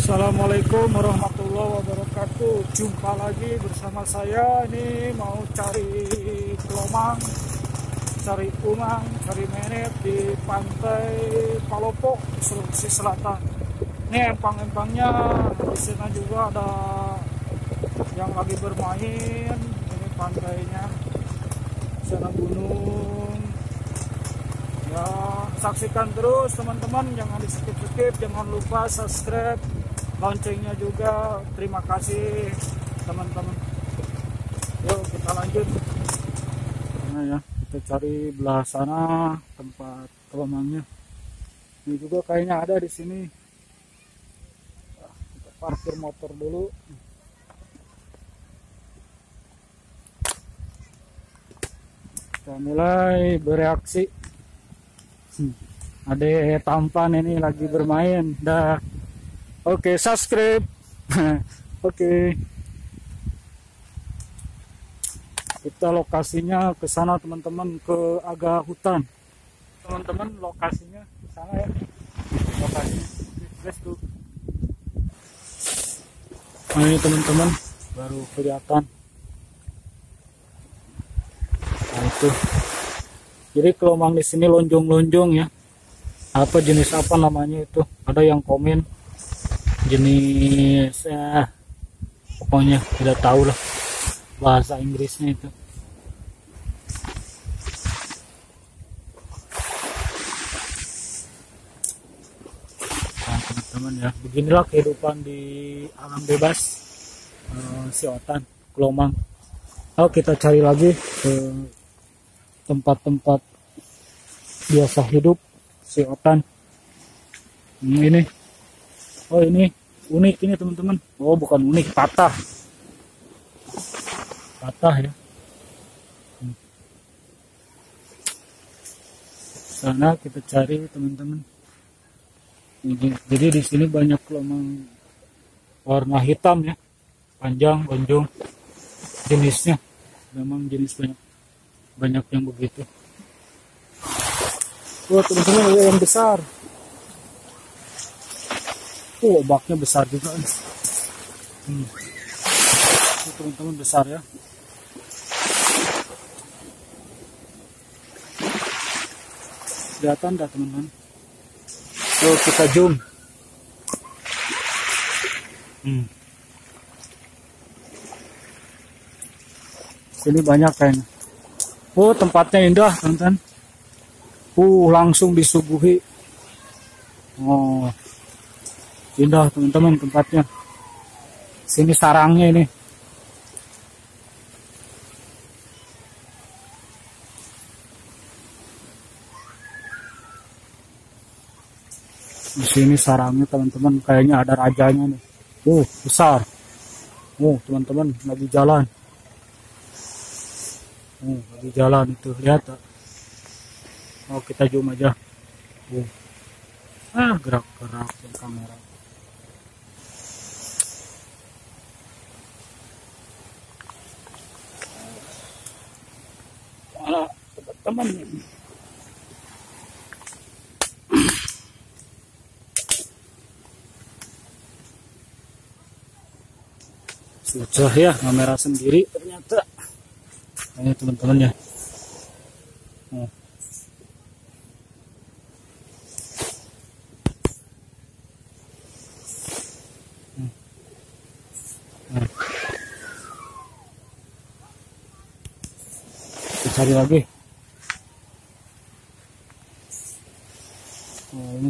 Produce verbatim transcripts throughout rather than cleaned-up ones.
Assalamualaikum warahmatullahi wabarakatuh. Jumpa lagi bersama saya. Ini mau cari kelomang, cari umang, cari menet di pantai Palopo, Sulawesi Selatan. Ini empang-empangnya. Di sana juga ada yang lagi bermain. Ini pantainya, di sana gunung. Ya, saksikan terus teman-teman, jangan di skip-skip, jangan lupa subscribe, loncengnya juga. Terima kasih teman-teman. Yuk kita lanjut. Nah ya, kita cari belah sana tempat kelomangnya. Ini juga kayaknya ada di sini. Kita parkir motor dulu. Kita mulai bereaksi. Hmm. Ada tampan ini lagi bermain. Dah. Oke, subscribe. Oke. Kita lokasinya ke sana teman-teman, ke agak hutan. Teman-teman, lokasinya ke sana ya. Lokasinya. Let's go. Nah, ini teman-teman baru kelihatan. Nah, itu. Jadi kelomang di sini lonjong-lonjong ya. Apa jenis apa namanya itu? Ada yang komen jenis ya, pokoknya tidak tahu lah bahasa Inggrisnya itu. Nah, teman-teman ya, beginilah kehidupan di alam bebas uh, Siotan, kelomang. Oh, kita cari lagi ke tempat-tempat biasa hidup Siotan. Hmm, ini, oh ini unik ini teman-teman. Oh bukan unik, patah, patah ya. Hmm. Sana kita cari teman-teman. Jadi di sini banyak kelomang warna hitam ya, panjang, lonjong. Jenisnya memang jenis banyak. Banyak yang begitu. Wah teman-teman, ada yang besar. Oh, ombaknya besar juga. Hmm. Teman-teman, besar ya. Kelihatan dah teman-teman. So kita zoom. Hmm. Sini banyak kayaknya. Oh, tempatnya indah, teman-teman. Uh, langsung disuguhi. Oh, indah, teman-teman, tempatnya. Sini sarangnya ini. Di sini sarangnya, teman-teman. Kayaknya ada rajanya nih. Uh, besar. Oh, teman-teman, lagi jalan. Oh, lagi jalan itu, lihat. Oh, kita zoom aja. Oh. Ah, gerak-gerak kamera. Ah, teman-teman. Susah ya kamera sendiri ternyata. Ini teman-teman ya. Oh. Hmm. Hmm. Kita cari lagi. Oh, ini.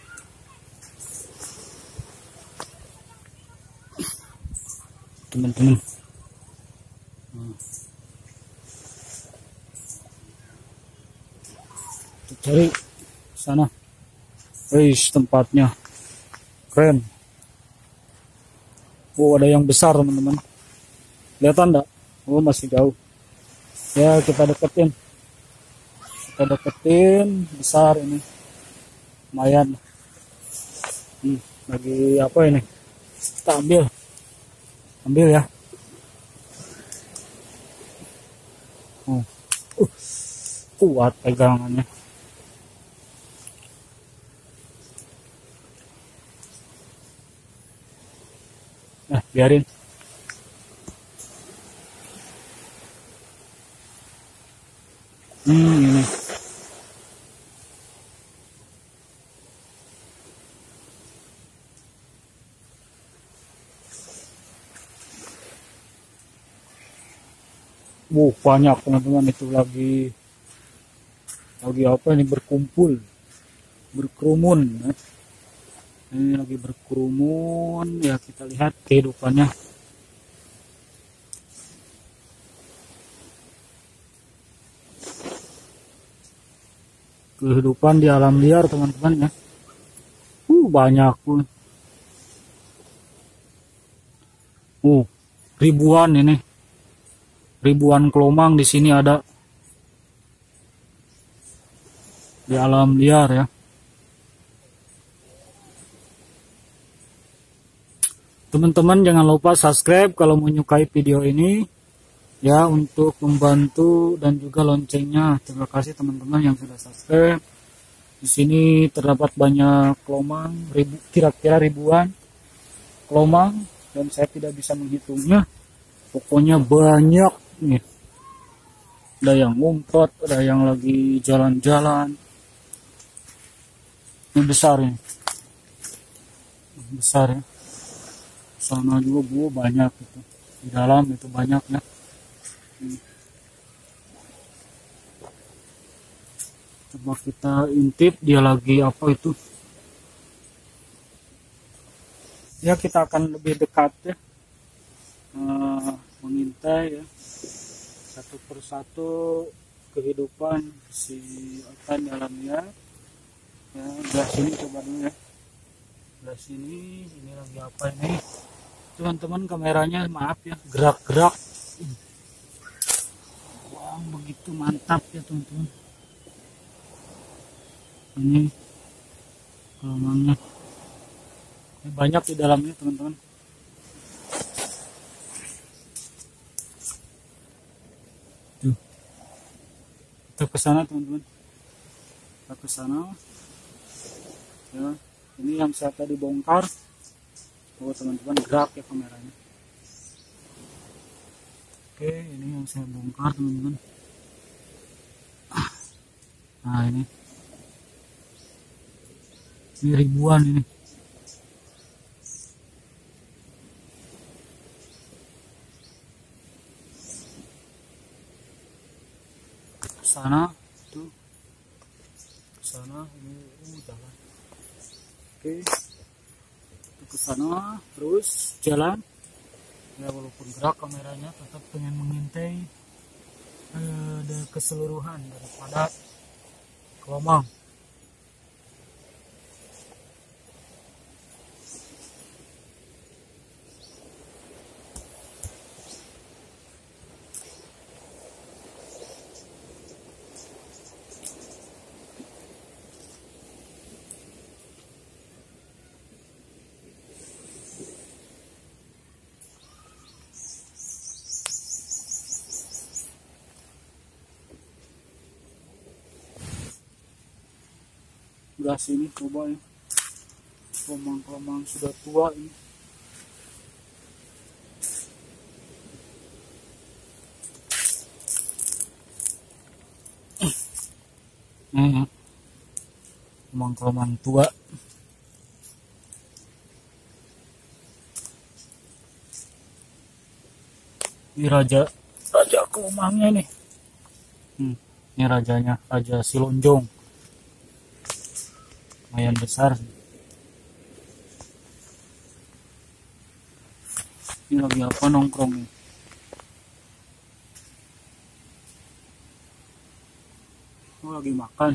Teman-teman. Hmm. Cari sana. Wih, tempatnya keren. Oh, ada yang besar teman-teman. Kelihatan enggak? Oh, masih jauh. Ya, kita deketin. Kita deketin, besar ini. Lumayan. Hmm, lagi apa ini? Kita ambil. Ambil ya. Oh. Uh, kuat pegangannya. biarin. Hmm, ini. Wuh, banyak teman-teman, itu lagi lagi apa ini, berkumpul, berkerumun ya. Ini lagi berkerumun ya, kita lihat kehidupannya. Kehidupan di alam liar teman-teman ya. Uh, banyak pun. Uh, ribuan ini. Ribuan kelomang di sini ada. Di alam liar ya. Teman-teman jangan lupa subscribe kalau menyukai video ini ya, untuk membantu, dan juga loncengnya. Terima kasih teman-teman yang sudah subscribe. Di sini terdapat banyak kelomang, ribu, kira-kira ribuan kelomang, dan saya tidak bisa menghitungnya. Pokoknya banyak nih. Ada yang ngumpet, ada yang lagi jalan-jalan. Ini besar ini, besar ya. Sana juga bu banyak itu, di dalam itu banyak ya. Hmm. Coba kita intip dia lagi apa itu ya, kita akan lebih dekat ya, uh, mengintai ya satu persatu kehidupan si ikan dalamnya ya. Belah sini coba dulu ya, belah sini, ini lagi apa ini teman-teman, kameranya maaf ya gerak-gerak. Wah, begitu mantap ya teman-teman. Ini kelomangnya, ini banyak di dalamnya teman-teman. Tuh, kita ke sana teman-teman, kita ke sana ya. Ini yang saya tadi bongkar. Oh teman-teman, gerak ya kameranya. Oke, ini yang saya bongkar teman-teman. Nah ini, ini ribuan ini. Sana tuh, sana ini uh, jalan. Oke, ke sana terus jalan ya, walaupun gerak kameranya tetap pengen mengintai eh, keseluruhan daripada kelomang. Belah sini coba ya, kelomang-kelomang sudah tua ini. Ini kelomang-kelomang tua. Ini raja, raja kelomangnya nih. Hmm, ini rajanya, raja silonjong. Lumayan besar. Ini lagi apa nongkrong nih? Oh, lagi makan.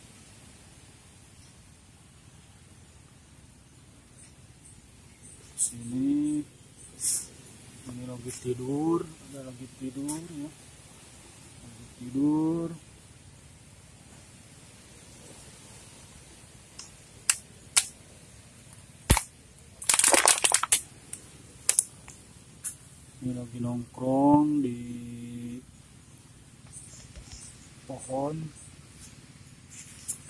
Sini, ini lagi tidur, ada lagi tidur ya, lagi tidur. Ini lagi nongkrong di pohon,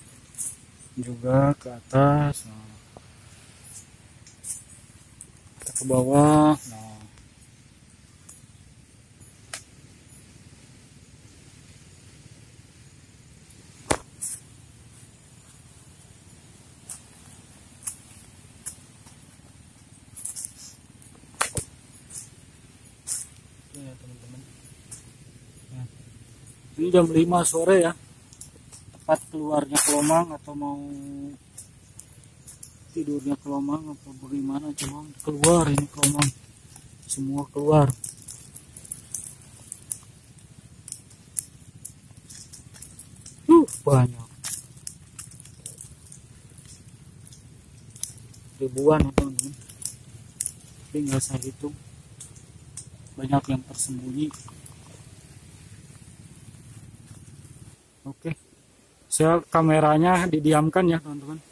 juga ke atas. Nah, kita ke bawah. Nah, ya teman-teman, nah, ini jam lima sore ya, tepat keluarnya kelomang, atau mau tidurnya kelomang atau bagaimana, cuma keluar ini kelomang semua keluar. Uh, banyak ribuan ya teman-teman, tapi nggak saya hitung, banyak yang tersembunyi. Oke, saya kameranya didiamkan ya teman-teman.